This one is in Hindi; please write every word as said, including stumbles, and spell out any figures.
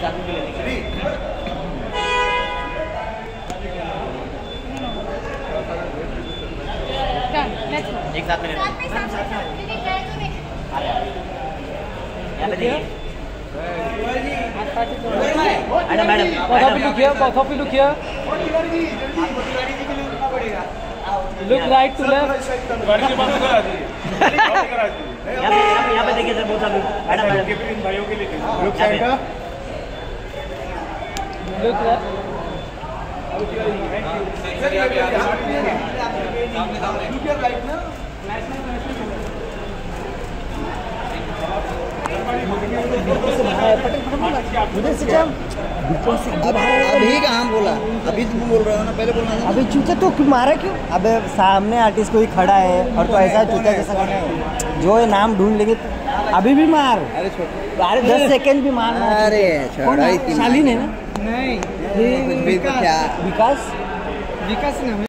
एक साथ में लेना। यहाँ पे देखिए। Madam madam coffee look here, coffee look here. Look right to left. यहाँ पे देखिए सर, बहुत सारे मैडम मैडम भाइयों के लिए लुक सेंटर लुक अभी कहाँ बोला? अभी तुम बोल रहे हो ना, पहले बोलना था। अभी चूचा तो क्यों मारा क्यों? अबे सामने आर्टिस्ट कोई खड़ा है और तो ऐसा चूचा जैसा खड़ा है, जो है नाम ढूंढ लेंगे तो अभी भी मार। अरे छोटे अरे दस सेकंड भी मार। अरे छोड़ा ही। शालीन है ना? नहीं, क्या विकास विकास नाम है।